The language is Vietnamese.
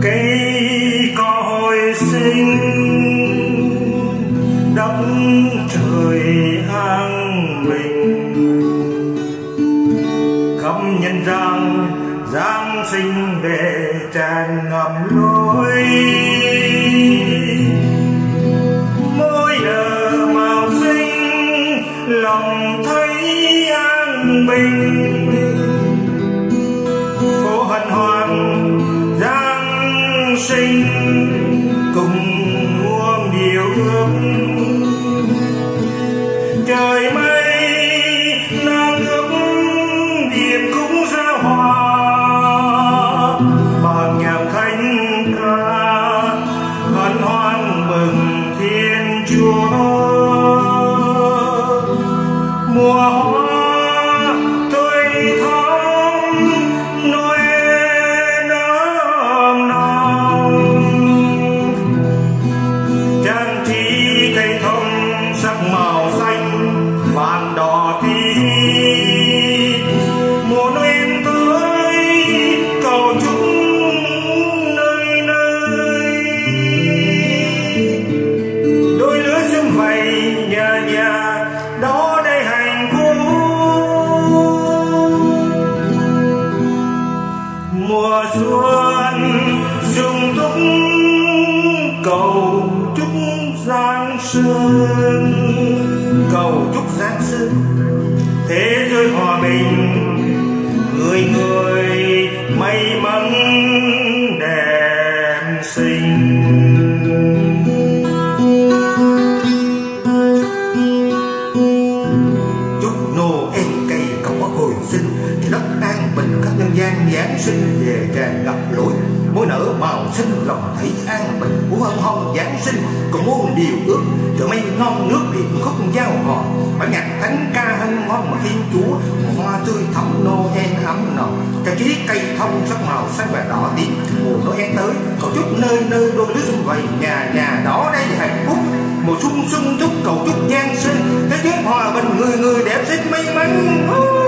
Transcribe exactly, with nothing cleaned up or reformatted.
cây cỏ hồi sinh, đất trời an bình, khắp nhân gian giáng sinh về tràn ngập lối. Mỗi nở màu xinh lòng thấy an bình, phố hân hoan giáng sinh cùng muôn điều ước. Trời mây nắng ướp điện cũng giao hòa, bàn nhạc thánh ca hân hoan mừng Thiên Chúa. Mùa hoa tươi thắm Noel ấm nồng, trang trí cây thông sắc màu xanh vàng đỏ tí. Mùa Noel tới cầu chúc nơi nơi, đôi lứa sum vầy nhà nhà đó đây hạnh phúc. Mùa xuân sung túc cầu chúc Giáng sinh, cầu chúc Giáng sinh thế giới hòa bình, người người may mắn đẹp xinh. Chúc Noel cây cỏ hồi sinh, thì đất an bình các nhân gian Giáng sinh về tràn ngập lối. Mỗi nở màu xinh lòng thấy an bình, muốn hân hoan Giáng sinh còn muôn điều ước. Trời mây ngon nước điện khúc giao hò, bản nhạc thánh ca hân hoan mà Thiên Chúa. Hoa tươi thắm Noel ấm nồng, trang trí cây thông sắc màu xanh và đỏ tím. Mùa Noel tới cầu chúc nơi nơi đôi lứa sum vầy nhà nhà đó đây hạnh phúc. Mùa xuân xuân chúc cầu chúc Giáng sinh thế giới hòa bình, người người đẹp xinh may mắn.